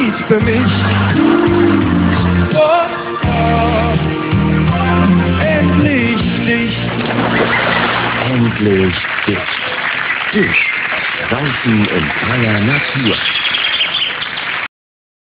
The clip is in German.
Zeit für mich. Oh, oh, endlich Licht. Endlich Licht. Draußen in freier Natur.